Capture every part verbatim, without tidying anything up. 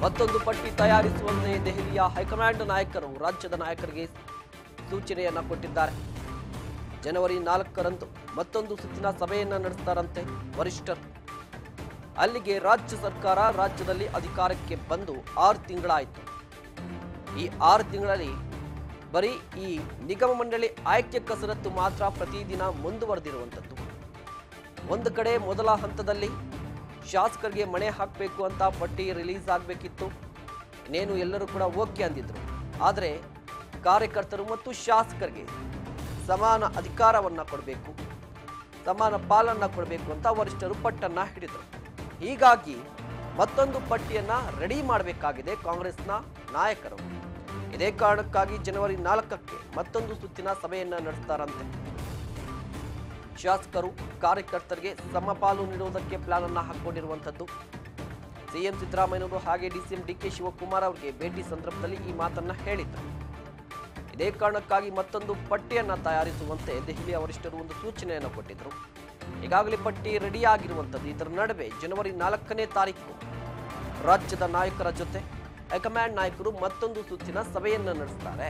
ಮತ್ತೊಂದು ಪಟ್ಟಿ ತಯಾರಿಸುವಂತೆ ದೆಹಲಿಯ ಹೈಕಮಾಂಡ್ ನಾಯಕರು ರಾಜ್ಯದ ನಾಯಕರಿಗೆ ಸೂಚನೆಯನ್ನ ಕೊಟ್ಟಿದ್ದಾರೆ. ಜನವರಿ ನಾಲ್ಕರಂದು ಮತ್ತೊಂದು ಸುತ್ತಿನ ಸಭೆಯನ್ನ ನಡೆಸ್ತಾರಂತೆ ವರಿಷ್ಠರು. ಅಲ್ಲಿಗೆ ರಾಜ್ಯ ಸರ್ಕಾರ ರಾಜ್ಯದಲ್ಲಿ ಅಧಿಕಾರಕ್ಕೆ ಬಂದು ಆರು ತಿಂಗಳಾಯಿತು. ಈ ಆರು ತಿಂಗಳಲ್ಲಿ ಬರೀ ಈ ನಿಗಮ ಮಂಡಳಿ ಆಯ್ಕೆ ಕಸರತ್ತು ಮಾತ್ರ ಪ್ರತಿದಿನ ಮುಂದುವರೆದಿರುವಂಥದ್ದು. ಒಂದು ಕಡೆ ಮೊದಲ ಹಂತದಲ್ಲಿ ಶಾಸಕರಿಗೆ ಮಣೆ ಹಾಕಬೇಕು ಅಂತ ಪಟ್ಟಿ ರಿಲೀಸ್ ಆಗಬೇಕಿತ್ತು. ಇನ್ನೇನು ಎಲ್ಲರೂ ಕೂಡ ಓಕೆ ಅಂದಿದ್ರು. ಆದರೆ ಕಾರ್ಯಕರ್ತರು ಮತ್ತು ಶಾಸಕರಿಗೆ ಸಮಾನ ಅಧಿಕಾರವನ್ನ ಕೊಡಬೇಕು, ಸಮಾನ ಪಾಲನ್ನ ಕೊಡಬೇಕು ಅಂತ ವರಿಷ್ಠರು ಪಟ್ಟನ್ನ ಹಿಡಿದರು. ಹೀಗಾಗಿ ಮತ್ತೊಂದು ಪಟ್ಟಿಯನ್ನ ರೆಡಿ ಮಾಡಬೇಕಾಗಿದೆ ಕಾಂಗ್ರೆಸ್ನ ನಾಯಕರು. ಇದೇ ಕಾರಣಕ್ಕಾಗಿ ಜನವರಿ ನಾಲ್ಕಕ್ಕೆ ಮತ್ತೊಂದು ಸುತ್ತಿನ ಸಭೆಯನ್ನ ನಡೆಸ್ತಾರಂತೆ. ಶಾಸಕರು ಕಾರ್ಯಕರ್ತರಿಗೆ ಸಮಪಾಲು ನೀಡುವುದಕ್ಕೆ ಪ್ಲಾನ್ ಅನ್ನ ಹಾಕೊಂಡಿರುವಂತದ್ದು. ಸಿಎಂ ಸಿದ್ದರಾಮಯ್ಯನವರು ಹಾಗೆ ಡಿಸಿಎಂ ಡಿ ಕೆ ಶಿವಕುಮಾರ್ ಅವರಿಗೆ ಭೇಟಿ ಸಂದರ್ಭದಲ್ಲಿ ಈ ಮಾತನ್ನ ಹೇಳಿದ್ರು. ಇದೇ ಕಾರಣಕ್ಕಾಗಿ ಮತ್ತೊಂದು ಪಟ್ಟಿಯನ್ನ ತಯಾರಿಸುವಂತೆ ದೆಹಲಿಯ ವರಿಷ್ಠರು ಒಂದು ಸೂಚನೆಯನ್ನು ಕೊಟ್ಟಿದ್ರು. ಈಗಾಗಲೇ ಪಟ್ಟಿ ರೆಡಿ ಆಗಿರುವಂತದ್ದು. ಇದರ ನಡುವೆ ಜನವರಿ ನಾಲ್ಕನೇ ತಾರೀಕು ರಾಜ್ಯದ ನಾಯಕರ ಜೊತೆ ಹೈಕಮಾಂಡ್ ನಾಯಕರು ಮತ್ತೊಂದು ಸುತ್ತಿನ ಸಭೆಯನ್ನ ನಡೆಸ್ತಾರೆ.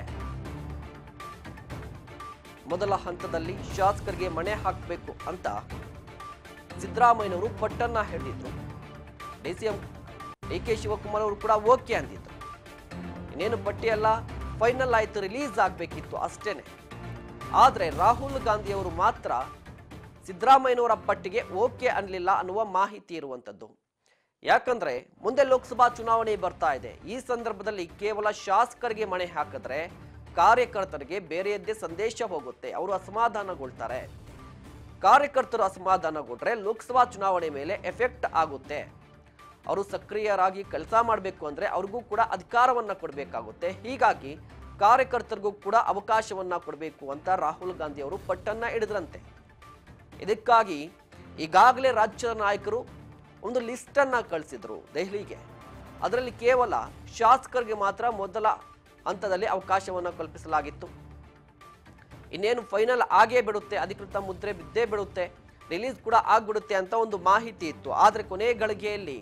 ಮೊದಲ ಹಂತದಲ್ಲಿ ಶಾಸಕರಿಗೆ ಮಣೆ ಹಾಕಬೇಕು ಅಂತ ಸಿದ್ದರಾಮಯ್ಯನವರು ಪಟ್ಟನ್ನ ಹಿಡಿದಿದ್ರು. ಡಿಸಿಎಂ ಡಿ ಕೆ ಶಿವಕುಮಾರ್ ಅವರು ಕೂಡ ಓಕೆ ಅಂದಿದ್ರು. ಇನ್ನೇನು ಪಟ್ಟಿಯೆಲ್ಲ ಫೈನಲ್ ಆಯ್ತು, ರಿಲೀಸ್ ಆಗಬೇಕಿತ್ತು ಅಷ್ಟೇನೆ. ಆದರೆ ರಾಹುಲ್ ಗಾಂಧಿ ಅವರು ಮಾತ್ರ ಸಿದ್ದರಾಮಯ್ಯನವರ ಪಟ್ಟಿಗೆ ಓಕೆ ಅನ್ನಲಿಲ್ಲ ಅನ್ನುವ ಮಾಹಿತಿ ಇರುವಂತದ್ದು. ಯಾಕಂದ್ರೆ ಮುಂದೆ ಲೋಕಸಭಾ ಚುನಾವಣೆ ಬರ್ತಾ ಇದೆ. ಈ ಸಂದರ್ಭದಲ್ಲಿ ಕೇವಲ ಶಾಸಕರಿಗೆ ಮಣೆ ಹಾಕಿದ್ರೆ ಕಾರ್ಯಕರ್ತರಿಗೆ ಬೇರೆಯದ್ದೇ ಸಂದೇಶ ಹೋಗುತ್ತೆ, ಅವರು ಅಸಮಾಧಾನಗೊಳ್ತಾರೆ. ಕಾರ್ಯಕರ್ತರು ಅಸಮಾಧಾನಗೊಂಡ್ರೆ ಲೋಕಸಭಾ ಚುನಾವಣೆ ಮೇಲೆ ಎಫೆಕ್ಟ್ ಆಗುತ್ತೆ. ಅವರು ಸಕ್ರಿಯರಾಗಿ ಕೆಲಸ ಮಾಡಬೇಕು ಅಂದ್ರೆ ಅವ್ರಿಗೂ ಕೂಡ ಅಧಿಕಾರವನ್ನ ಕೊಡಬೇಕಾಗುತ್ತೆ. ಹೀಗಾಗಿ ಕಾರ್ಯಕರ್ತರಿಗೂ ಕೂಡ ಅವಕಾಶವನ್ನ ಕೊಡಬೇಕು ಅಂತ ರಾಹುಲ್ ಗಾಂಧಿ ಅವರು ಪಟ್ಟನ್ನ ಹಿಡಿದ್ರಂತೆ. ಇದಕ್ಕಾಗಿ ಈಗಾಗಲೇ ರಾಜ್ಯದ ನಾಯಕರು ಒಂದು ಲಿಸ್ಟ್ ಅನ್ನ ಕಳಿಸಿದ್ರು ದೆಹಲಿಗೆ. ಅದರಲ್ಲಿ ಕೇವಲ ಶಾಸಕರಿಗೆ ಮಾತ್ರ ಮೊದಲ ಹಂತದಲ್ಲಿ ಅವಕಾಶವನ್ನ ಕಲ್ಪಿಸಲಾಗಿತ್ತು. ಇನ್ನೇನು ಫೈನಲ್ ಆಗೇ ಬಿಡುತ್ತೆ, ಅಧಿಕೃತ ಮುದ್ರೆ ಬಿದ್ದೇ ಬಿಡುತ್ತೆ, ರಿಲೀಸ್ ಕೂಡ ಆಗ್ಬಿಡುತ್ತೆ ಅಂತ ಒಂದು ಮಾಹಿತಿ ಇತ್ತು. ಆದ್ರೆ ಕೊನೆ ಗಳಿಗೆಯಲ್ಲಿ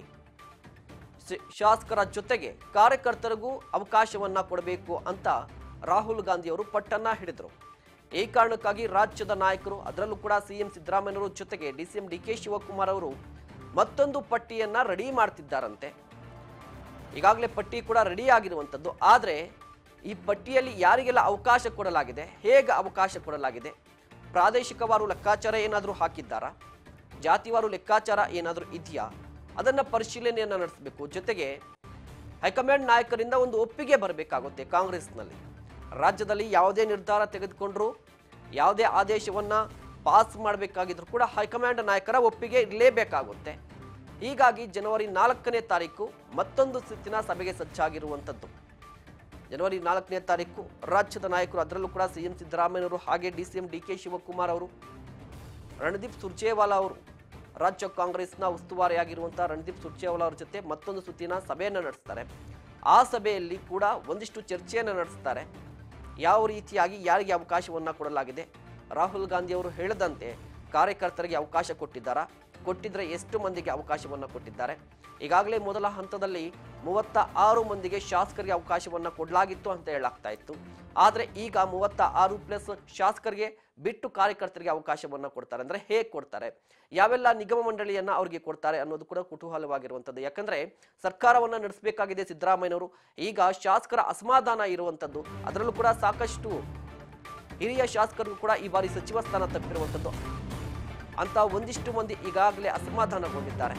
ಶಾಸಕರ ಜೊತೆಗೆ ಕಾರ್ಯಕರ್ತರಿಗೂ ಅವಕಾಶವನ್ನ ಕೊಡಬೇಕು ಅಂತ ರಾಹುಲ್ ಗಾಂಧಿ ಅವರು ಪಟ್ಟನ್ನ ಹಿಡಿದ್ರು. ಈ ಕಾರಣಕ್ಕಾಗಿ ರಾಜ್ಯದ ನಾಯಕರು, ಅದರಲ್ಲೂ ಕೂಡ ಸಿಎಂ ಸಿದ್ದರಾಮಯ್ಯನವರು ಜೊತೆಗೆ ಡಿಸಿಎಂ ಡಿ ಕೆ ಶಿವಕುಮಾರ್ ಅವರು ಮತ್ತೊಂದು ಪಟ್ಟಿಯನ್ನ ರೆಡಿ ಮಾಡ್ತಿದ್ದಾರಂತೆ. ಈಗಾಗಲೇ ಪಟ್ಟಿ ಕೂಡ ರೆಡಿ ಆಗಿರುವಂಥದ್ದು. ಆದರೆ ಈ ಪಟ್ಟಿಯಲ್ಲಿ ಯಾರಿಗೆಲ್ಲ ಅವಕಾಶ ಕೊಡಲಾಗಿದೆ, ಹೇಗೆ ಅವಕಾಶ ಕೊಡಲಾಗಿದೆ, ಪ್ರಾದೇಶಿಕವಾರು ಲೆಕ್ಕಾಚಾರ ಏನಾದರೂ ಹಾಕಿದ್ದಾರಾ, ಜಾತಿವಾರು ಲೆಕ್ಕಾಚಾರ ಏನಾದರೂ ಇದೆಯಾ, ಅದನ್ನ ಪರಿಶೀಲನೆಯನ್ನ ನಡೆಸಬೇಕು. ಜೊತೆಗೆ ಹೈಕಮಾಂಡ್ ನಾಯಕರಿಂದ ಒಂದು ಒಪ್ಪಿಗೆ ಬರಬೇಕಾಗುತ್ತೆ. ಕಾಂಗ್ರೆಸ್ನಲ್ಲಿ ರಾಜ್ಯದಲ್ಲಿ ಯಾವುದೇ ನಿರ್ಧಾರ ತೆಗೆದುಕೊಂಡ್ರು, ಯಾವುದೇ ಆದೇಶವನ್ನ ಪಾಸ್ ಮಾಡಬೇಕಾಗಿದ್ರು ಕೂಡ ಹೈಕಮಾಂಡ್ ನಾಯಕರ ಒಪ್ಪಿಗೆ ಇರಲೇಬೇಕಾಗುತ್ತೆ. ಹೀಗಾಗಿ ಜನವರಿ ನಾಲ್ಕನೇ ತಾರೀಕು ಮತ್ತೊಂದು ಸುತ್ತಿನ ಸಭೆಗೆ ಸಜ್ಜಾಗಿರುವಂಥದ್ದು. ಜನವರಿ ನಾಲ್ಕನೇ ತಾರೀಕು ರಾಜ್ಯದ ನಾಯಕರು, ಅದರಲ್ಲೂ ಕೂಡ ಸಿಎಂ ಸಿದ್ದರಾಮಯ್ಯನವರು ಹಾಗೆ ಡಿಸಿಎಂ ಡಿ ಕೆ ಶಿವಕುಮಾರ್ ಅವರು, ರಣದೀಪ್ ಸುರ್ಜೇವಾಲಾ ಅವರು, ರಾಜ್ಯ ಕಾಂಗ್ರೆಸ್ನ ಉಸ್ತುವಾರಿಯಾಗಿರುವಂತಹ ರಣದೀಪ್ ಸುರ್ಜೇವಾಲಾ ಅವರ ಜೊತೆ ಮತ್ತೊಂದು ಸುತ್ತಿನ ಸಭೆಯನ್ನು ನಡೆಸ್ತಾರೆ. ಆ ಸಭೆಯಲ್ಲಿ ಕೂಡ ಒಂದಿಷ್ಟು ಚರ್ಚೆಯನ್ನು ನಡೆಸ್ತಾರೆ. ಯಾವ ರೀತಿಯಾಗಿ ಯಾರಿಗೆ ಅವಕಾಶವನ್ನ ಕೊಡಲಾಗಿದೆ, ರಾಹುಲ್ ಗಾಂಧಿ ಅವರು ಹೇಳಿದಂತೆ ಕಾರ್ಯಕರ್ತರಿಗೆ ಅವಕಾಶ ಕೊಟ್ಟಿದ್ದಾರಾ, ಕೊಟ್ಟಿದ್ರೆ ಎಷ್ಟು ಮಂದಿಗೆ ಅವಕಾಶವನ್ನ ಕೊಟ್ಟಿದ್ದಾರೆ. ಈಗಾಗಲೇ ಮೊದಲ ಹಂತದಲ್ಲಿ ಮೂವತ್ತ ಆರು ಮಂದಿಗೆ ಶಾಸಕರಿಗೆ ಅವಕಾಶವನ್ನ ಕೊಡಲಾಗಿತ್ತು ಅಂತ ಹೇಳಲಾಗ್ತಾ ಇತ್ತು. ಆದ್ರೆ ಈಗ ಮೂವತ್ತ ಆರು ಪ್ಲಸ್ ಶಾಸಕರಿಗೆ ಬಿಟ್ಟು ಕಾರ್ಯಕರ್ತರಿಗೆ ಅವಕಾಶವನ್ನ ಕೊಡ್ತಾರೆ. ಅಂದ್ರೆ ಹೇಗೆ ಕೊಡ್ತಾರೆ, ಯಾವೆಲ್ಲ ನಿಗಮ ಮಂಡಳಿಯನ್ನ ಅವರಿಗೆ ಕೊಡ್ತಾರೆ ಅನ್ನೋದು ಕೂಡ ಕುತೂಹಲವಾಗಿರುವಂಥದ್ದು. ಯಾಕಂದ್ರೆ ಸರ್ಕಾರವನ್ನ ನಡೆಸಬೇಕಾಗಿದೆ ಸಿದ್ದರಾಮಯ್ಯನವರು. ಈಗ ಶಾಸಕರ ಅಸಮಾಧಾನ ಇರುವಂಥದ್ದು. ಅದರಲ್ಲೂ ಕೂಡ ಸಾಕಷ್ಟು ಹಿರಿಯ ಶಾಸಕರಿಗೂ ಕೂಡ ಈ ಬಾರಿ ಸಚಿವ ಸ್ಥಾನ ತಪ್ಪಿರುವಂಥದ್ದು. ಅಂತ ಒಂದಿಷ್ಟು ಮಂದಿ ಈಗಾಗಲೇ ಅಸಮಾಧಾನಗೊಂಡಿದ್ದಾರೆ.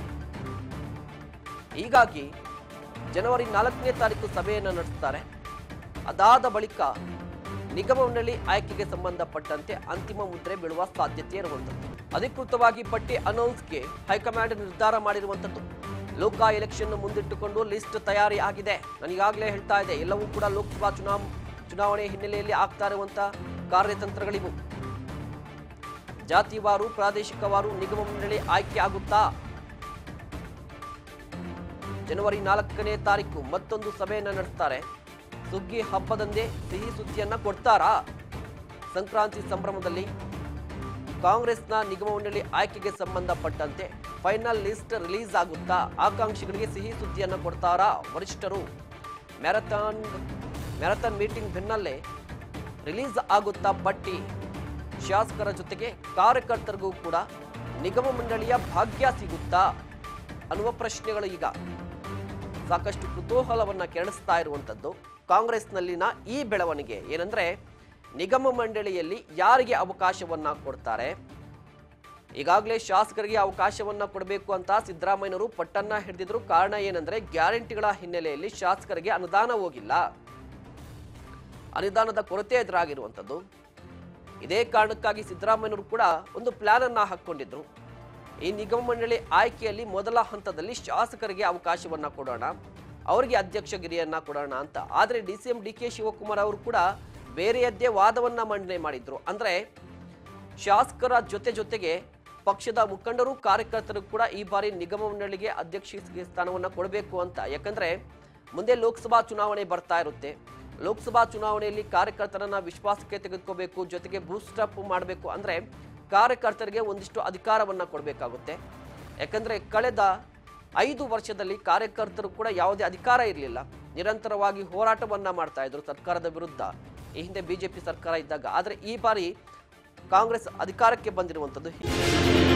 ಹೀಗಾಗಿ ಜನವರಿ ನಾಲ್ಕನೇ ತಾರೀಕು ಸಭೆಯನ್ನು ನಡೆಸುತ್ತಾರೆ. ಅದಾದ ಬಳಿಕ ನಿಗಮ ಮಂಡಳಿ ಆಯ್ಕೆಗೆ ಸಂಬಂಧಪಟ್ಟಂತೆ ಅಂತಿಮ ಮುದ್ರೆ ಬೀಳುವ ಸಾಧ್ಯತೆ ಇರುವಂಥದ್ದು. ಅಧಿಕೃತವಾಗಿ ಪಟ್ಟಿ ಅನೌನ್ಸ್ಗೆ ಹೈಕಮಾಂಡ್ ನಿರ್ಧಾರ ಮಾಡಿರುವಂಥದ್ದು. ಲೋಕ ಎಲೆಕ್ಷನ್ ಮುಂದಿಟ್ಟುಕೊಂಡು ಲಿಸ್ಟ್ ತಯಾರಿ ಆಗಿದೆ. ನನಗಾಗಲೇ ಹೇಳ್ತಾ ಇದೆ, ಎಲ್ಲವೂ ಕೂಡ ಲೋಕಸಭಾ ಚುನಾವ್ ಚುನಾವಣೆ ಹಿನ್ನೆಲೆಯಲ್ಲಿ ಆಗ್ತಾ ಇರುವಂತ ಕಾರ್ಯತಂತ್ರಗಳಿವು. ಜಾತಿವಾರು ಪ್ರಾದೇಶಿಕವಾರು ನಿಗಮ ಮಂಡಳಿ ಆಯ್ಕೆ ಆಗುತ್ತಾ? ಜನವರಿ ನಾಲ್ಕನೇ ತಾರೀಕು ಮತ್ತೊಂದು ಸಭೆಯನ್ನು ನಡೆಸ್ತಾರೆ. ಸುಗ್ಗಿ ಹಬ್ಬದಂದೇ ಸಿಹಿ ಸುದ್ದಿಯನ್ನ ಕೊಡ್ತಾರಾ? ಸಂಕ್ರಾಂತಿ ಸಂಭ್ರಮದಲ್ಲಿ ಕಾಂಗ್ರೆಸ್ನ ನಿಗಮ ಮಂಡಳಿ ಆಯ್ಕೆಗೆ ಸಂಬಂಧಪಟ್ಟಂತೆ ಫೈನಲ್ ಲಿಸ್ಟ್ ರಿಲೀಸ್ ಆಗುತ್ತಾ? ಆಕಾಂಕ್ಷಿಗಳಿಗೆ ಸಿಹಿ ಸುದ್ದಿಯನ್ನು ಕೊಡ್ತಾರಾ ವರಿಷ್ಠರು? ಮ್ಯಾರಥಾನ್ ಮ್ಯಾರಥಾನ್ ಮೀಟಿಂಗ್ ಬೆನ್ನಲ್ಲೇ ರಿಲೀಸ್ ಆಗುತ್ತಾ ಪಟ್ಟಿ? ಶಾಸಕರ ಜೊತೆಗೆ ಕಾರ್ಯಕರ್ತರಿಗೂ ಕೂಡ ನಿಗಮ ಮಂಡಳಿಯ ಭಾಗ್ಯ ಸಿಗುತ್ತಾ ಅನ್ನುವ ಪ್ರಶ್ನೆಗಳು ಈಗ ಸಾಕಷ್ಟು ಕುತೂಹಲವನ್ನ ಕೆರಳಿಸ್ತಾ ಇರುವಂತದ್ದು. ಕಾಂಗ್ರೆಸ್ನಲ್ಲಿನ ಈ ಬೆಳವಣಿಗೆ ಏನಂದ್ರೆ, ನಿಗಮ ಮಂಡಳಿಯಲ್ಲಿ ಯಾರಿಗೆ ಅವಕಾಶವನ್ನ ಕೊಡ್ತಾರೆ? ಈಗಾಗಲೇ ಶಾಸಕರಿಗೆ ಅವಕಾಶವನ್ನ ಕೊಡಬೇಕು ಅಂತ ಸಿದ್ದರಾಮಯ್ಯನವರು ಪಟ್ಟನ್ನ ಹಿಡಿದಿದ್ರು. ಕಾರಣ ಏನಂದ್ರೆ, ಗ್ಯಾರಂಟಿಗಳ ಹಿನ್ನೆಲೆಯಲ್ಲಿ ಶಾಸಕರಿಗೆ ಅನುದಾನ ಹೋಗಿಲ್ಲ, ಅನುದಾನದ ಕೊರತೆ ಎದುರಾಗಿರುವಂಥದ್ದು. ಇದೇ ಕಾರಣಕ್ಕಾಗಿ ಸಿದ್ದರಾಮಯ್ಯನವರು ಕೂಡ ಒಂದು ಪ್ಲಾನ್ ಅನ್ನ ಹಾಕೊಂಡಿದ್ರು. ಈ ನಿಗಮ ಮಂಡಳಿ ಆಯ್ಕೆಯಲ್ಲಿ ಮೊದಲ ಹಂತದಲ್ಲಿ ಶಾಸಕರಿಗೆ ಅವಕಾಶವನ್ನ ಕೊಡೋಣ, ಅವರಿಗೆ ಅಧ್ಯಕ್ಷಗಿರಿಯನ್ನ ಕೊಡೋಣ ಅಂತ. ಆದರೆ D C M D K Shivakumar ಅವರು ಕೂಡ ಬೇರೆಯದ್ದೇ ವಾದವನ್ನ ಮಂಡನೆ ಮಾಡಿದ್ರು. ಅಂದ್ರೆ ಶಾಸಕರ ಜೊತೆ ಜೊತೆಗೆ ಪಕ್ಷದ ಮುಖಂಡರು ಕಾರ್ಯಕರ್ತರು ಕೂಡ ಈ ಬಾರಿ ನಿಗಮ ಮಂಡಳಿಗೆ ಅಧ್ಯಕ್ಷ ಸ್ಥಾನವನ್ನ ಕೊಡಬೇಕು ಅಂತ. ಯಾಕಂದ್ರೆ ಮುಂದೆ ಲೋಕಸಭಾ ಚುನಾವಣೆ ಬರ್ತಾ ಇರುತ್ತೆ. ಲೋಕಸಭಾ ಚುನಾವಣೆಯಲ್ಲಿ ಕಾರ್ಯಕರ್ತರನ್ನ ವಿಶ್ವಾಸಕ್ಕೆ ತೆಗೆದುಕೋಬೇಕು, ಜೊತೆಗೆ ಬೂಸ್ಟ್ ಅಪ್ ಮಾಡಬೇಕು. ಅಂದ್ರೆ ಕಾರ್ಯಕರ್ತರಿಗೆ ಒಂದಿಷ್ಟು ಅಧಿಕಾರವನ್ನ ಕೊಡಬೇಕಾಗುತ್ತೆ. ಯಾಕಂದ್ರೆ ಕಳೆದ ಐದು ವರ್ಷದಲ್ಲಿ ಕಾರ್ಯಕರ್ತರು ಕೂಡ ಯಾವುದೇ ಅಧಿಕಾರ ಇರಲಿಲ್ಲ, ನಿರಂತರವಾಗಿ ಹೋರಾಟವನ್ನ ಮಾಡ್ತಾ ಇದ್ರು ಸರ್ಕಾರದ ವಿರುದ್ಧ, ಈ ಹಿಂದೆ ಬಿಜೆಪಿ ಸರ್ಕಾರ ಇದ್ದಾಗ. ಆದರೆ ಈ ಬಾರಿ ಕಾಂಗ್ರೆಸ್ ಅಧಿಕಾರಕ್ಕೆ ಬಂದಿರುವಂಥದ್ದು